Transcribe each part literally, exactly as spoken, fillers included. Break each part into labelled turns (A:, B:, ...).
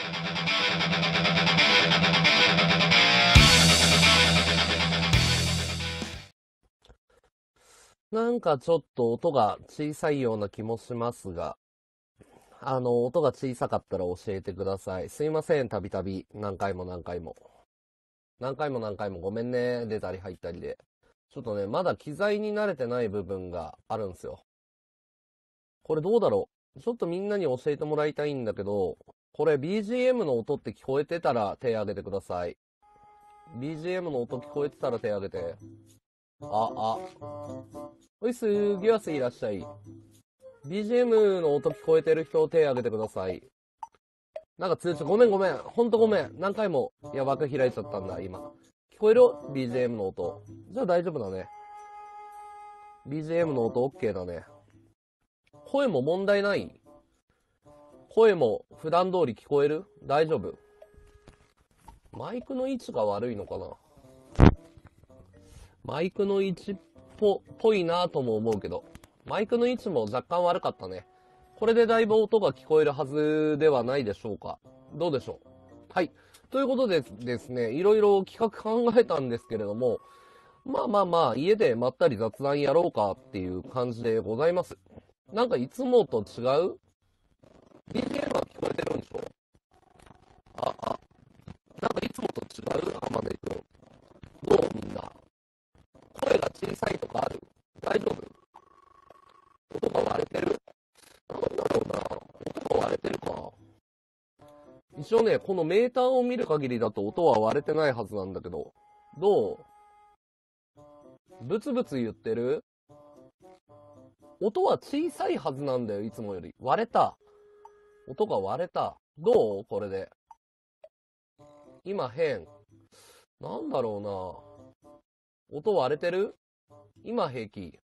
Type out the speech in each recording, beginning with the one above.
A: なんかちょっと音が小さいような気もしますが、あの、音が小さかったら教えてください。すいません、たびたび。何回も何回も。何回も何回もごめんね。出たり入ったりで。ちょっとね、まだ機材に慣れてない部分があるんですよ。これどうだろう。ちょっとみんなに教えてもらいたいんだけど、これ ビージーエム の音って聞こえてたら手挙げてください。ビージーエム の音聞こえてたら手挙げて。あ、あ。おいすー、ギワスいらっしゃい。ビージーエム の音聞こえてる人手挙げてください。なんか通知、ごめんごめん。ほんとごめん。何回も、いや、枠開いちゃったんだ、今。聞こえる ビージーエム の音。じゃあ大丈夫だね。ビージーエム の音 OK だね。声も問題ない？声も普段通り聞こえる？大丈夫？マイクの位置が悪いのかな？マイクの位置っぽ、ぽいなとも思うけど。マイクの位置も若干悪かったね。これでだいぶ音が聞こえるはずではないでしょうか。どうでしょう。はい。ということでですね、いろいろ企画考えたんですけれども、まあまあまあ、家でまったり雑談やろうかっていう感じでございます。なんかいつもと違う？ ビージーエム は聞こえてるんでしょ？あ、あ、なんかいつもと違う？浜根くん。どうみんな。声が小さいとかある？大丈夫？音が割れてる？なんだろうな。音が割れてるか。一応ね、このメーターを見る限りだと音は割れてないはずなんだけど。どう？ブツブツ言ってる？音は小さいはずなんだよ、いつもより。割れた。音が割れた。どう？これで。今変。なんだろうな。音割れてる？今平気。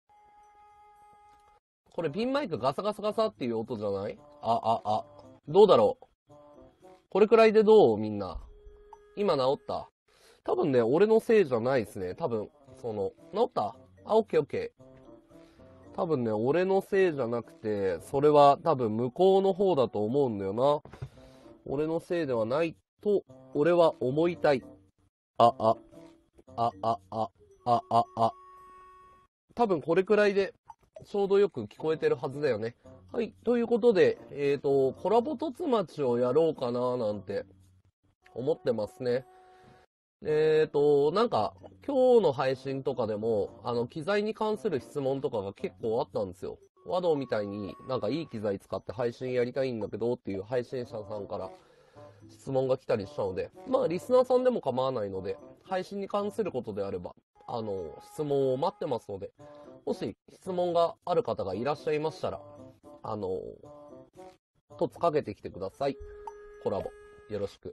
A: これピンマイクガサガサガサっていう音じゃない？あ、あ、あ。どうだろう？これくらいでどう？みんな。今治った？多分ね、俺のせいじゃないですね。多分、その、治った？あ、オッケーオッケー。多分ね、俺のせいじゃなくて、それは多分向こうの方だと思うんだよな。俺のせいではないと、俺は思いたい。あ、あ、あ、あ、あ、あ、あ、あ。多分これくらいで、ちょうどよく聞こえてるはずだよね。はい。ということで、えっと、コラボ凸町をやろうかななんて思ってますね。えっと、なんか、今日の配信とかでも、あの、機材に関する質問とかが結構あったんですよ。ワドみたいになんかいい機材使って配信やりたいんだけどっていう配信者さんから質問が来たりしたので、まあ、リスナーさんでも構わないので、配信に関することであれば、あの、質問を待ってますので、もし質問がある方がいらっしゃいましたら、あの、とつかけてきてください。コラボ。よろしく。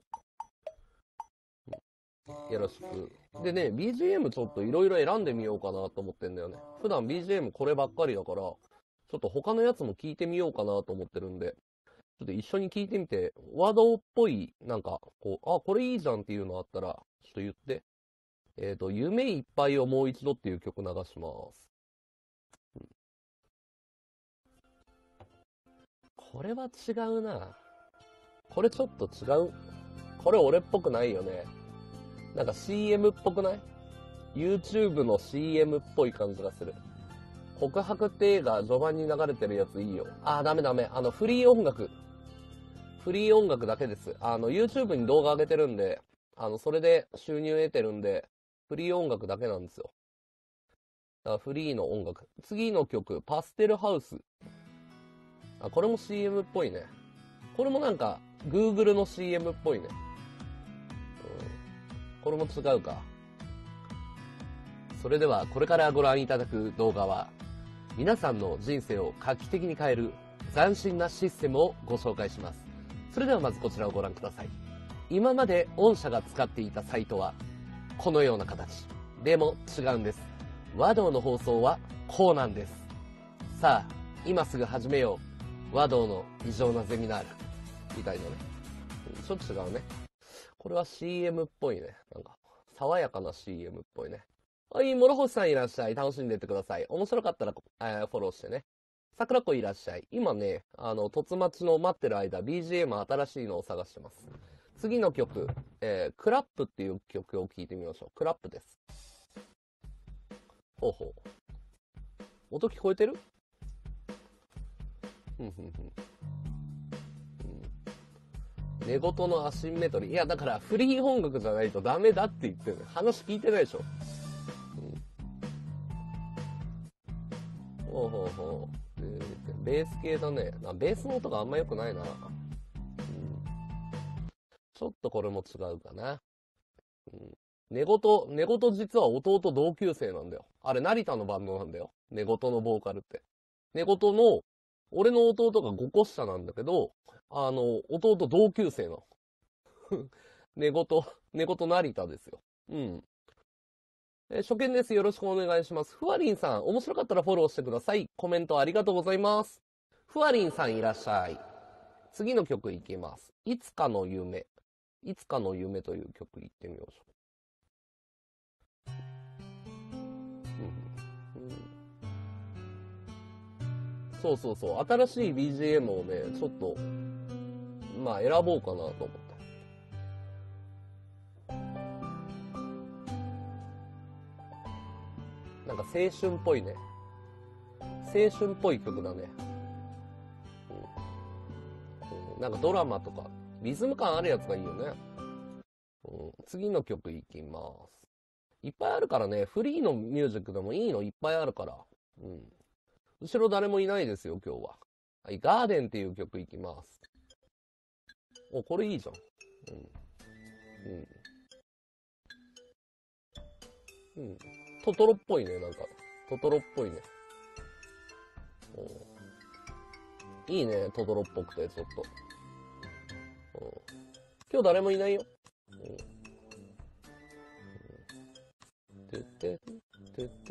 A: よろしく。でね、ビージーエム ちょっといろいろ選んでみようかなと思ってんだよね。普段 ビージーエム こればっかりだから、ちょっと他のやつも聞いてみようかなと思ってるんで、ちょっと一緒に聞いてみて、ワードっぽい、なんか、こう、あ、これいいじゃんっていうのあったら、ちょっと言って。えっと、夢いっぱいをもう一度っていう曲流します。これは違うな。これちょっと違う。これ俺っぽくないよね。なんか シーエム っぽくない？ YouTube の シーエム っぽい感じがする。告白って映画序盤に流れてるやついいよ。あー、ダメダメ。あの、フリー音楽。フリー音楽だけです。あの、YouTube に動画上げてるんで、あの、それで収入得てるんで、フリー音楽だけなんですよ。だからフリーの音楽。次の曲、パステルハウス。あ、これも シーエム っぽいね。これもなんか、Google の シーエム っぽいね。うん。これも違うか。それでは、これからご覧いただく動画は、皆さんの人生を画期的に変える斬新なシステムをご紹介します。それではまずこちらをご覧ください。今まで御社が使っていたサイトはこのような形。でも違うんです。和道の放送はこうなんです。さあ、今すぐ始めよう。和道の異常なゼミナール。みたいなね。ちょっと違うね。これは シーエム っぽいね。なんか、爽やかな シーエム っぽいね。はい、諸星さんいらっしゃい。楽しんでいってください。面白かったら、えー、フォローしてね。 桜子いらっしゃい。今ね、あの、突待ちの待ってる間、ビージーエム 新しいのを探してます。次の曲、えー、クラップっていう曲を聴いてみましょう。クラップです。ほうほう。音聞こえてる？ふんふんふん。寝言のアシンメトリー。いや、だからフリー音楽じゃないとダメだって言ってる。話聞いてないでしょ。うん、ほうほうほう。ベース系だね。ベースの音があんま良くないな。うん、ちょっとこれも違うかな。うん、寝言、寝言実は弟同級生なんだよ。あれ成田のバンドなんだよ。寝言のボーカルって。寝言の、俺の弟がごこ下なんだけど、あの、弟同級生なの。寝言、寝言成田ですよ。うん。えー、初見です。よろしくお願いします。ふわりんさん、面白かったらフォローしてください。コメントありがとうございます。ふわりんさんいらっしゃい。次の曲いきます。いつかの夢。いつかの夢という曲いってみましょう。うんうん、そうそうそう。新しい ビージーエム をね、ちょっと、まあ選ぼうかなと思って。なんか青春っぽいね。青春っぽい曲だね。うんうん、なんかドラマとか、リズム感あるやつがいいよね。うん、次の曲いきます。いっぱいあるからね、フリーのミュージックでもいいのいっぱいあるから。うん。後ろ誰もいないですよ、今日は。はい、ガーデンっていう曲いきます。お、これいいじゃん。うん。うん。うん。トトロっぽいね、なんか。トトロっぽいね。うん、いいね、トトロっぽくて、ちょっと。うん、今日誰もいないよ。うん。てっててて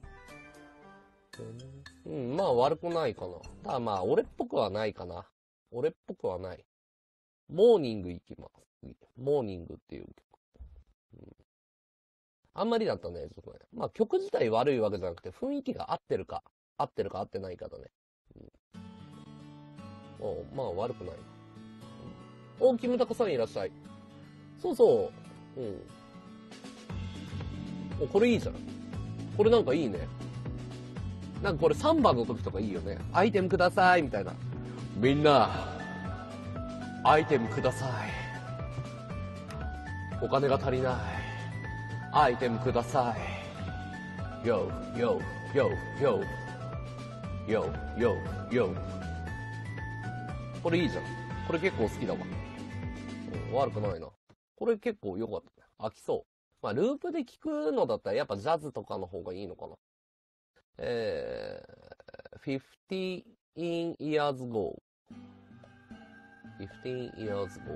A: うん、まあ悪くないかな。ただまあ俺っぽくはないかな。俺っぽくはない。モーニングいきます。モーニングっていう曲。うん、あんまりだったね、ちょっとね。まあ曲自体悪いわけじゃなくて雰囲気が合ってるか、合ってるか合ってないかだね。うん、おまあ悪くない。うん、お、キムタクさんいらっしゃい。そうそう。うん。お、これいいじゃん。これなんかいいね。なんかこれさんばんの時とかいいよね。アイテムくださいみたいな。みんな、アイテムください。お金が足りない。アイテムください。ヨー、ヨー、ヨー、ヨー。ヨー、ヨー、ヨー。これいいじゃん。これ結構好きだわ。うん、悪くないな。これ結構良かったね。飽きそう。まあ、ループで聞くのだったらやっぱジャズとかの方がいいのかな。えー、fifteen years ago。fifteen years ago。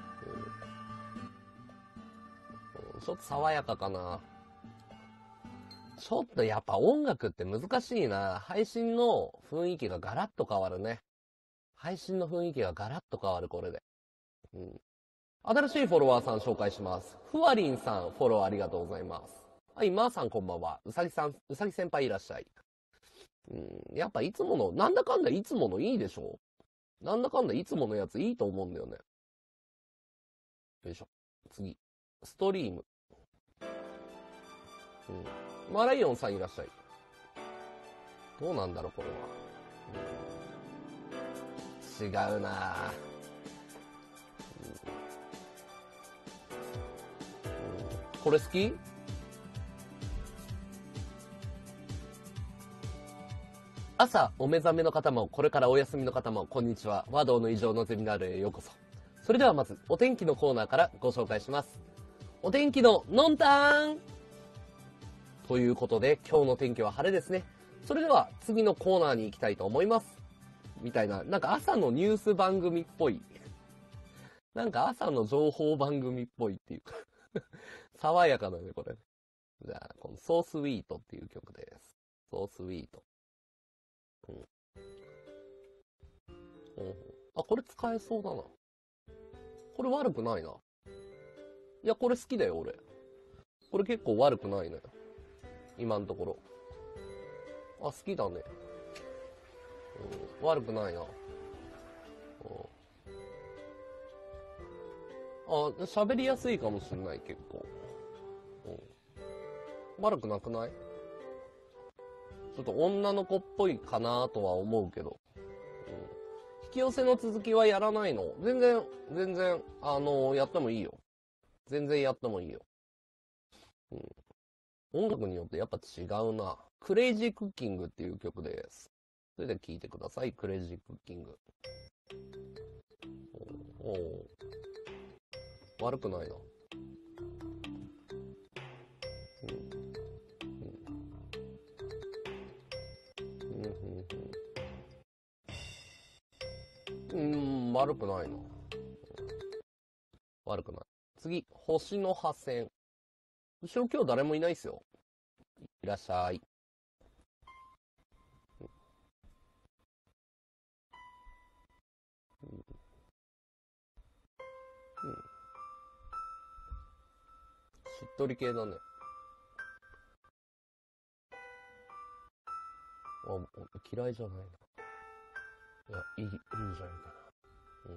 A: うん、ちょっと爽やかかな。ちょっとやっぱ音楽って難しいな。配信の雰囲気がガラッと変わるね。配信の雰囲気がガラッと変わる、これで。うん。新しいフォロワーさん紹介します。ふわりんさん、フォローありがとうございます。はい、まーさんこんばんは。うさぎさん、うさぎ先輩いらっしゃい。うん、やっぱいつもの、なんだかんだいつものいいでしょ？なんだかんだいつものやついいと思うんだよね。よいしょ。次。ストリーム。うん。マライオンさんいらっしゃい。どうなんだろう、これは。うん、違うなぁ、うんうん。これ好き？朝お目覚めの方もこれからお休みの方もこんにちは。和道の異常のゼミナールへようこそ。それではまずお天気のコーナーからご紹介します。お天気ののんたーんということで今日の天気は晴れですね。それでは次のコーナーに行きたいと思います。みたいな、なんか朝のニュース番組っぽい。なんか朝の情報番組っぽいっていうか爽やかだね、これ。じゃあ、このソースウィートっていう曲です。ソースウィート。うん。うん、あ、これ使えそうだな。これ悪くないな。いや、これ好きだよ、俺。これ結構悪くないのよ。今のところ。あ、好きだね。 うん、悪くないな。あ、喋りやすいかもしんない、結構。うん、悪くなくない？ちょっと女の子っぽいかなとは思うけど。うん、引き寄せの続きはやらないの？全然、全然、あのー、やってもいいよ。全然やってもいいよ。うん、音楽によってやっぱ違うな。クレイジークッキングっていう曲です。それで聴いてください。クレイジークッキング。おお、悪くないな。うん、うん、うん、悪くないな。悪くない。次、星の破線。後ろ今日誰もいないっすよ。いらっしゃい。うんうん、しっとり系だね。あ、嫌いじゃないな。いや、いい、いいんじゃないかな。うん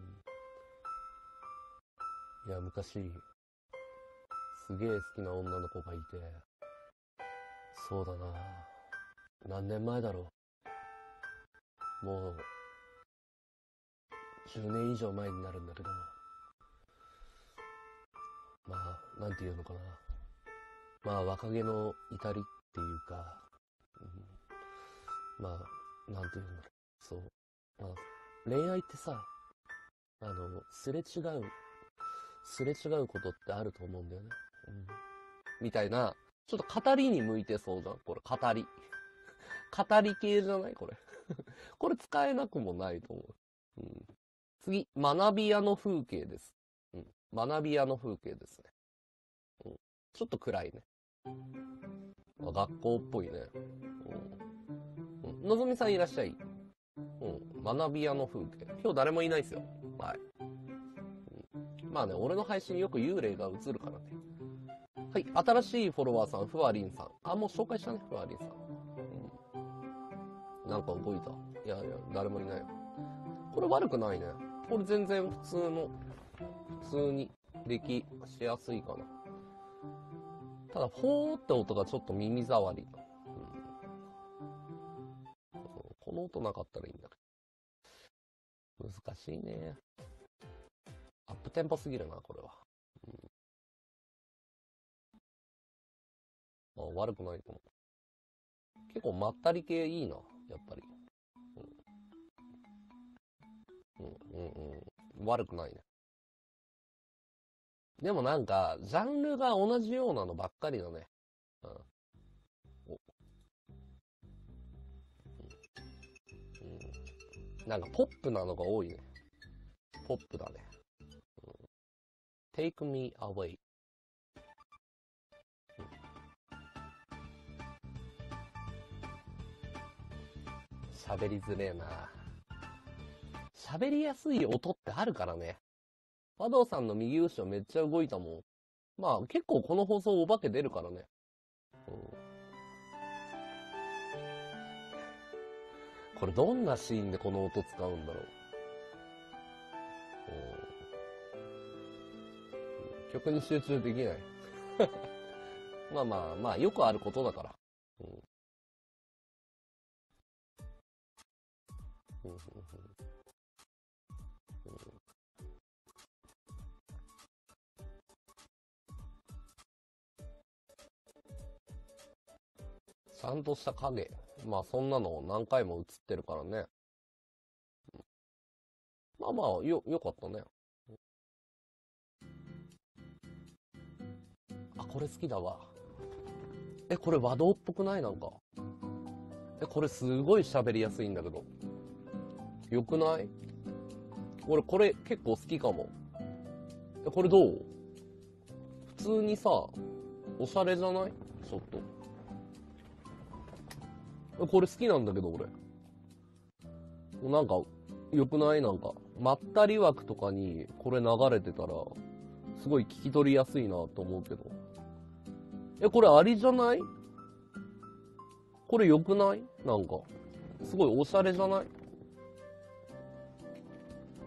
A: 。いや、昔、すげえ好きな女の子がいて、そうだな。何年前だろう。もう、じゅうねん以上前になるんだけど、まあ、なんていうのかな。まあ、若気の至りっていうか、うん、まあ、なんていうんだろう。そう。まあ、恋愛ってさ、あの、すれ違う、すれ違うことってあると思うんだよね。うん、みたいな、ちょっと語りに向いてそうじゃんこれ、語り。語り系じゃないこれ。これ使えなくもないと思う。うん、次、学び屋の風景です。うん、学び屋の風景ですね。うん、ちょっと暗いね。あ、学校っぽいね。うん、のぞみさんいらっしゃい。うん、学び屋の風景。今日誰もいないですよ。はい。うん、まあね、俺の配信よく幽霊が映るからね。はい、新しいフォロワーさん、ふわりんさん。あ、もう紹介したね、ふわりんさん。うん、なんか動いた。いやいや、誰もいないよ。これ悪くないね。これ全然普通の、普通にできしやすいかな。ただ、ほーって音がちょっと耳障り。うん、この音なかったらいいんだけど。難しいね。アップテンポすぎるな、これは。うん、あ、悪くないと思う。結構まったり系いいな、やっぱり。うん、うん、うん、うん。悪くないね。でもなんか、ジャンルが同じようなのばっかりだね。うん。うん、なんかポップなのが多いね。ポップだね。うん、Take me away。喋りづれえな。喋りやすい音ってあるからね。和道さんの右後ろめっちゃ動いたもん。まあ結構この放送お化け出るからね。うん、これどんなシーンでこの音使うんだろう。うん、曲に集中できない。まあまあまあ、よくあることだから。うんうんうんうんうん、ちゃんとした影。まあそんなの何回も映ってるからね。まあまあ、よ、よかったね。あ、これ好きだわ。え、これ和道っぽくないなんか。え、これすごい喋りやすいんだけど。よくない？俺これ結構好きかも。え、これどう？普通にさ、おしゃれじゃない？ちょっと。え、これ好きなんだけど俺。なんか、よくない？なんか、まったり枠とかにこれ流れてたら、すごい聞き取りやすいなと思うけど。え、これありじゃない？これ良くない？なんか、すごいおしゃれじゃない？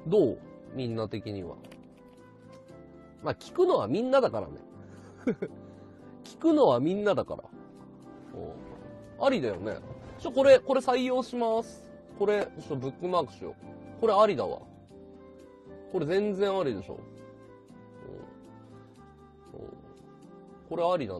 A: どうみんな的には。まあ、聞くのはみんなだからね。聞くのはみんなだから。ありだよね。ちょ、これ、これ採用します。これ、ちょっとブックマークしよう。これありだわ。これ全然ありでしょ。うんうん、これありだな。うん、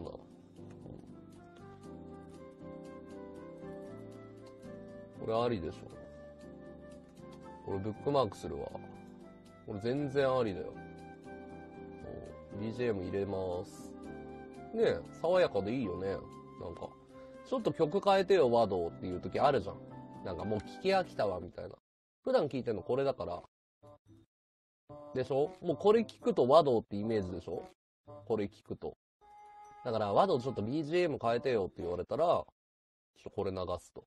A: これありでしょ。これブックマークするわ。これ全然ありだよ。ビージーエム 入れます。ねえ、爽やかでいいよね。なんか、ちょっと曲変えてよ、和道っていう時あるじゃん。なんかもう聞き飽きたわ、みたいな。普段聞いてんのこれだから。でしょ？もうこれ聞くと和道ってイメージでしょ？これ聞くと。だから和道ちょっと ビージーエム 変えてよって言われたら、ちょっとこれ流すと。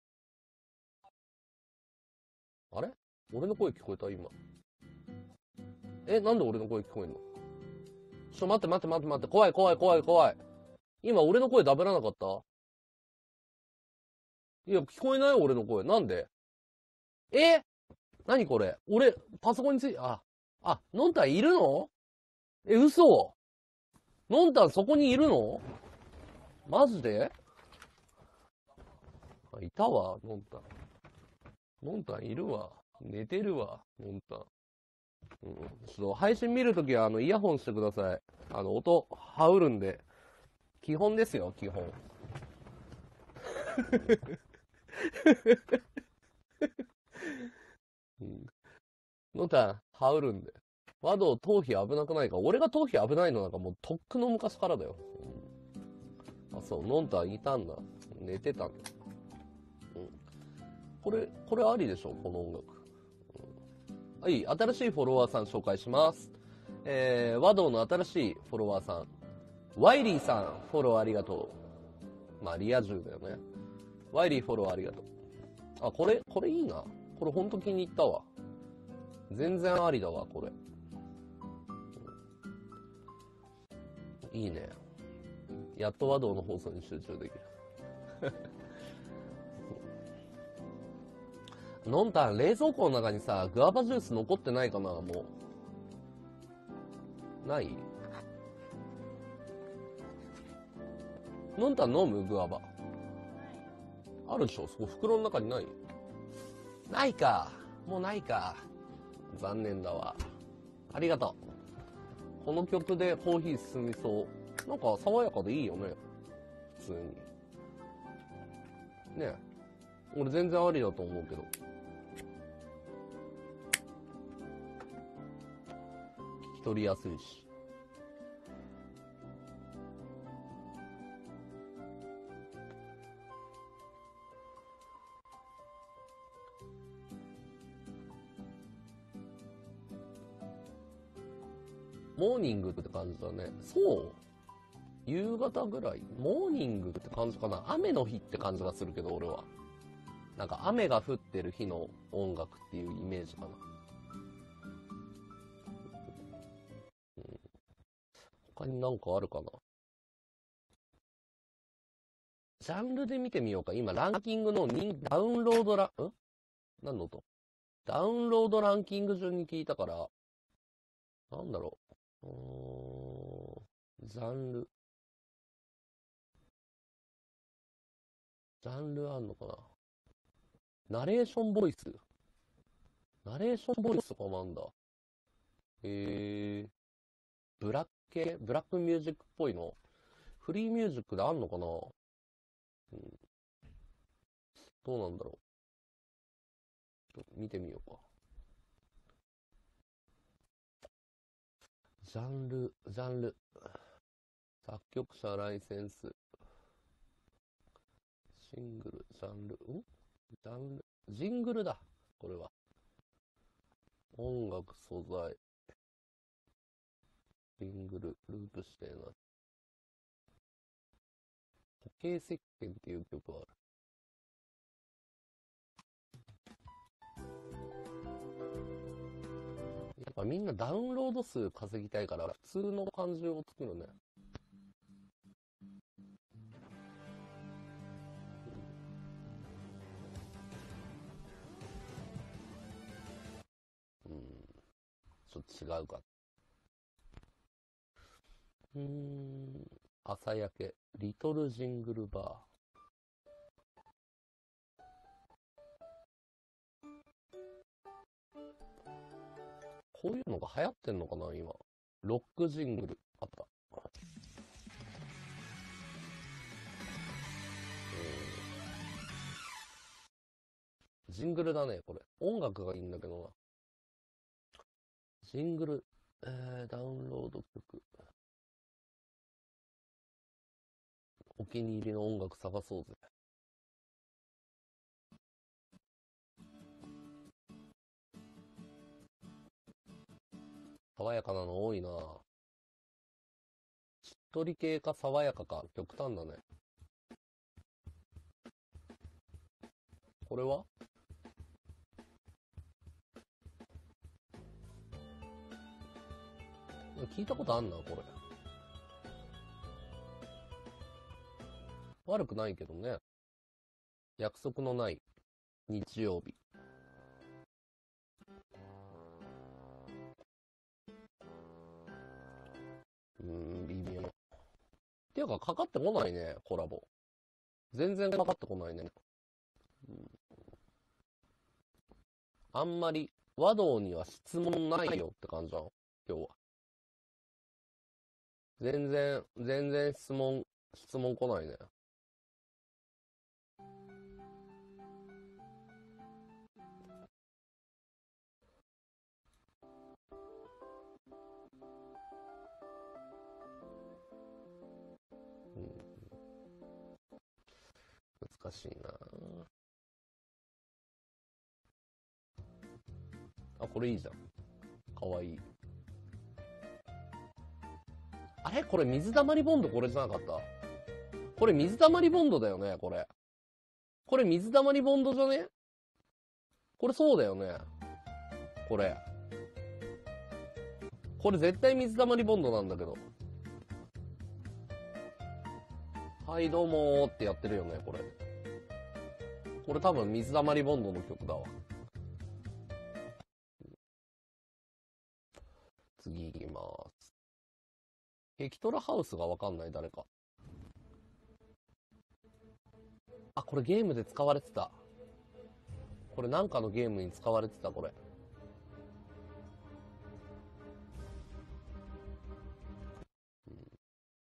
A: あれ？俺の声聞こえた今。え、なんで俺の声聞こえんの？ちょ、待って待って待って待って。怖い怖い怖い怖い。今俺の声ダブらなかった？いや、聞こえない俺の声。なんで？え？何これ？俺、パソコンについ、あ、あ、のんたんいるの？え、嘘？のんたんそこにいるの？マジで？あ、いたわ、のんたん。のんたんいるわ。寝てるわ、のんたん。うん。ちょっと配信見るときは、あの、イヤホンしてください。あの、音、はうるんで。基本ですよ、基本。うん。のんたん、はうるんで。和道、頭皮危なくないか？俺が頭皮危ないのなんかもうとっくの昔からだよ。うん、あ、そう、のんたんいたんだ。寝てたんだ。うん。これ、これありでしょこの音楽。うん、はい、新しいフォロワーさん紹介します。えー、和道の新しいフォロワーさん。ワイリーさん、フォローありがとう。まあ、リア充だよね。ワイリーフォローありがとう。あ、これ、これいいな。これほんと気に入ったわ。全然ありだわ、これ。いいね。やっと和道の放送に集中できる。のんたん、冷蔵庫の中にさ、グアバジュース残ってないかな、もう。ない？のんたん飲む？グアバ。あるでしょ？そこ袋の中にない？ないか。もうないか。残念だわ。ありがとう。この曲でコーヒー進みそう。なんか爽やかでいいよね。普通に。ねえ。俺全然ありだと思うけど。聞き取りやすいし。モーニングって感じだね。そう？夕方ぐらい？モーニングって感じかな？雨の日って感じがするけど、俺は。なんか雨が降ってる日の音楽っていうイメージかな。うん、他になんかあるかな？ジャンルで見てみようか。今、ランキングのダウンロードラ、ん何の音？ダウンロードランキング順に聞いたから、なんだろう。うーん、ジャンル。ジャンルあんのかな？ナレーションボイス。ナレーションボイスとかもあんだ。へえ。ブラック系？ブラックミュージックっぽいの？フリーミュージックであんのかな？うん、どうなんだろう。ちょっと見てみようか。ジャンル、ジャンル。作曲者ライセンス。シングル、ジャンル、んジャンル、ジングルだ。これは。音楽素材。ジングル、ループしてな。時計石鹸っていう曲がある。やっぱみんなダウンロード数稼ぎたいから普通の漢字を作るね。うん。 ちょっと違うか。うーん、朝焼け、リトルジングルバー。こういうのが流行ってんのかな、今。ロックジングル、あった。ジングルだね、これ。音楽がいいんだけどな。ジングル、えー、ダウンロード曲。お気に入りの音楽探そうぜ。爽やかなの多いな。しっとり系か爽やかか、極端だね。これは聞いたことあんな、これ。悪くないけどね。約束のない日曜日。うーん、微妙。っていうか、かかってこないね、コラボ。全然かかってこないね。うん、あんまり、和道には質問ないよって感じじゃん、今日は。全然、全然質問、質問来ないね。うん、難しいな。あ、これいいじゃん。かわいい。あれこれ水溜りボンドこれじゃなかった？これ水溜りボンドだよね、これ。これ水溜りボンドじゃね？これそうだよね。これ。これ絶対水溜りボンドなんだけど。はいどうもーってやってるよね、これ。これ多分水溜りボンドの曲だわ。次行きます。ヘキトラハウスがわかんない、誰か。あ、これゲームで使われてた。これなんかのゲームに使われてた、これ。うん、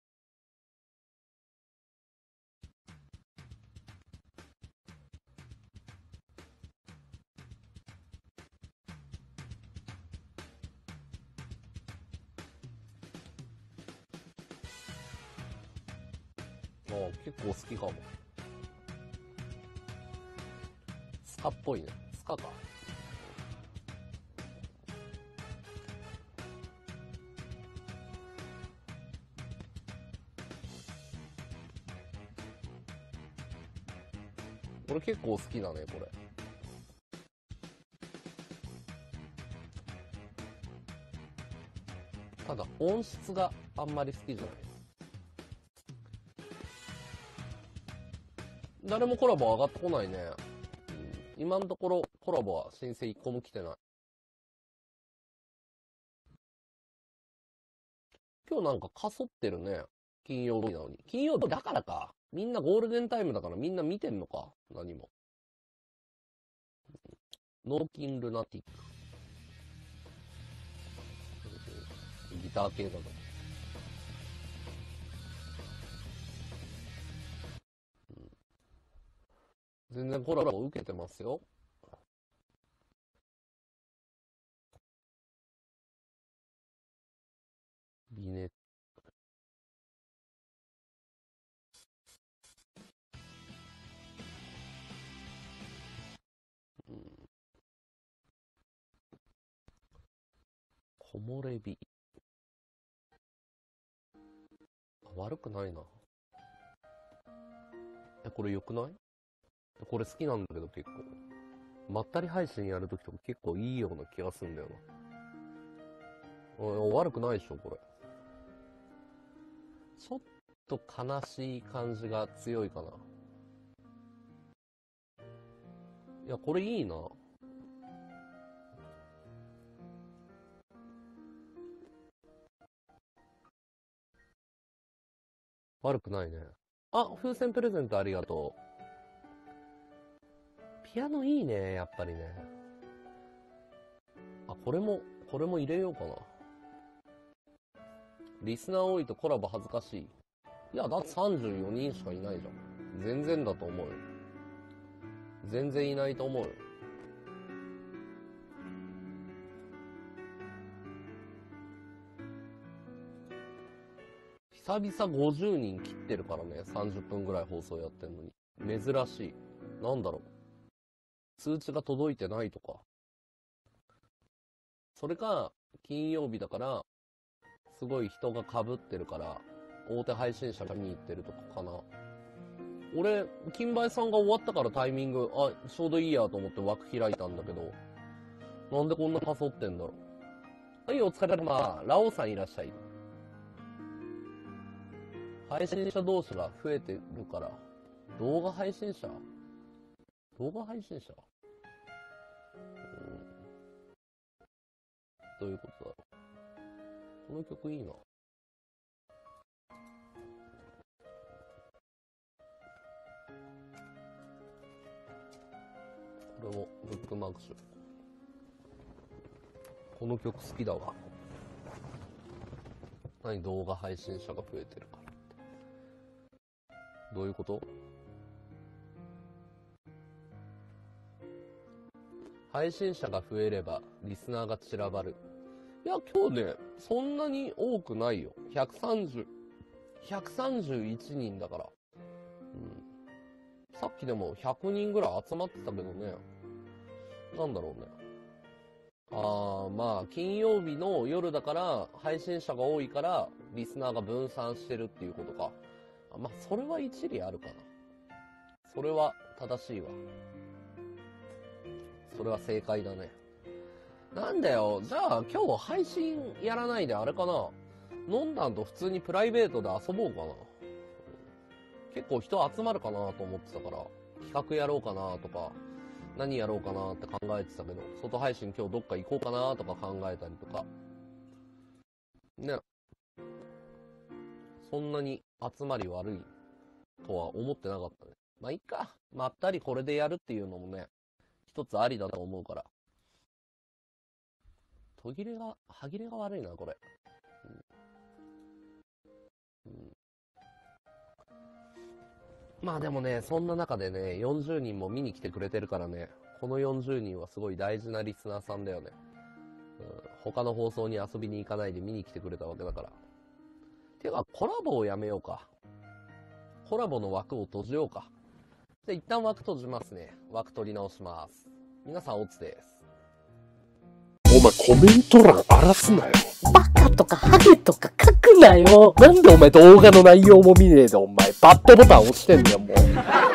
A: ああ、結構好きかも。スカっぽいね。スカか。これ結構好きだね、これ。ただ音質があんまり好きじゃない。誰もコラボ上がってこないね。うん、今のところコラボは申請一個も来てない。今日なんかかそってるね。金曜日なのに。金曜日だからか。みんなゴールデンタイムだからみんな見てんのか。何も。ノーキンルナティック。ギター系だと。全然コラボ受けてますよ。ビネ、うん、木漏れ日。悪くないな。え、これ良くない？これ好きなんだけど結構。まったり配信やるときとか結構いいような気がするんだよな。うん、悪くないでしょ、これ。ちょっと悲しい感じが強いかな。いや、これいいな。 悪くないね。あ、風船プレゼントありがとう。ピアノいいね、やっぱりね。あ、これも、これも入れようかな。リスナー多いとコラボ恥ずかしい。いや、だってさんじゅうよにんしかいないじゃん。全然だと思うよ。全然いないと思うよ。久々ごじゅうにん切ってるからね。さんじゅっぷんぐらい放送やってんのに。珍しい。なんだろう。通知が届いてないとか。それか、金曜日だから、すごい人が被ってるから、大手配信者が見に行ってるとかかな。俺、金梅さんが終わったからタイミング、あ、ちょうどいいやと思って枠開いたんだけど、なんでこんなかそってんだろう。はい、お疲れ様。ラオさんいらっしゃい。配信者同士が増えてるから、動画配信者動画配信者、うん、どういうことだろう。この曲いいな。これもブックマークしよう。この曲好きだわ。何動画配信者が増えてるからってどういうこと？配信者が増えればリスナーが散らばる。いや今日ねそんなに多くないよ。ひゃくさんじゅう、ひゃくさんじゅういちにんだから、うん、さっきでもひゃくにんぐらい集まってたけどね。なんだろうね。あーまあ金曜日の夜だから配信者が多いからリスナーが分散してるっていうことか。まあそれは一理あるかな。それは正しいわ。それは正解だね。なんだよ、じゃあ今日配信やらないであれかな。飲んだんと普通にプライベートで遊ぼうかな。結構人集まるかなと思ってたから、企画やろうかなとか、何やろうかなって考えてたけど、外配信今日どっか行こうかなとか考えたりとか。ね。そんなに集まり悪いとは思ってなかったね。まあいいか。まったりこれでやるっていうのもね、一つありだと思うから。途切れが、歯切れが悪いな、これ。うんうん、まあでもね、そんな中でね、よんじゅうにんも見に来てくれてるからね、このよんじゅうにんはすごい大事なリスナーさんだよね。うん、他の放送に遊びに行かないで見に来てくれたわけだから。てか、コラボをやめようか。コラボの枠を閉じようか。じゃあ一旦枠閉じますね。枠取り直します。皆さんオツです。
B: お前コメント欄荒らすなよ。
C: バカとかハゲとか書くなよ。
B: なんでお前動画の内容も見ねえでお前バッドボタン押してんだよもう。